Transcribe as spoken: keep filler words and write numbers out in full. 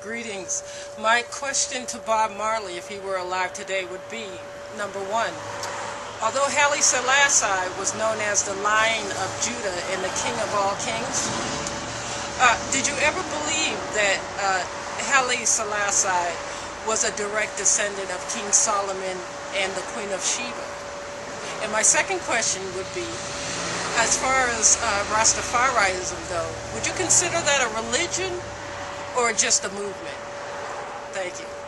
greetings. My question to Bob Marley, if he were alive today, would be, number one, although Haile Selassie was known as the Lion of Judah and the King of all kings, uh, did you ever believe that uh, Haile Selassie was a direct descendant of King Solomon and the Queen of Sheba? And my second question would be, as far as uh, Rastafarianism, though, would you consider that a religion or just a movement? Thank you.